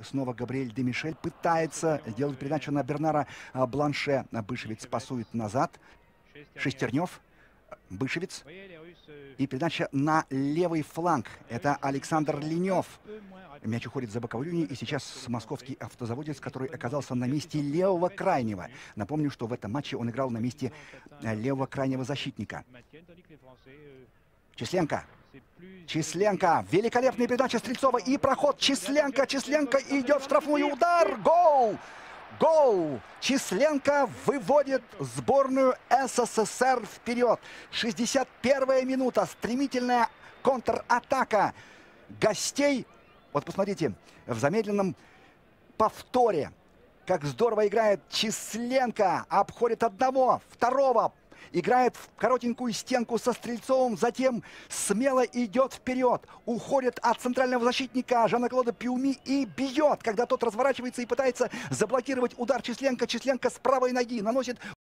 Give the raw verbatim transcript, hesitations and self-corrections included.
Снова Габриэль де Мишель пытается делать передачу на Бернара Бланше. Бышевец пасует назад. Шестернев. Бышевец. И передача на левый фланг. Это Александр Ленев. Мяч уходит за боковую линию. И сейчас московский автозаводец, который оказался на месте левого крайнего. Напомню, что в этом матче он играл на месте левого крайнего защитника. Численко. Численко. Великолепная передача Стрельцова. И проход Численко. Численко идет в штрафную. Удар. Гол. Гол! Численко выводит сборную СССР вперед. шестьдесят первая минута. Стремительная контратака гостей. Вот посмотрите, в замедленном повторе, как здорово играет Численко. Обходит одного, второго. Играет в коротенькую стенку со Стрельцовым, затем смело идет вперед, уходит от центрального защитника Жана-Клода Пиуми и бьет, когда тот разворачивается и пытается заблокировать удар Численко. Численко с правой ноги наносит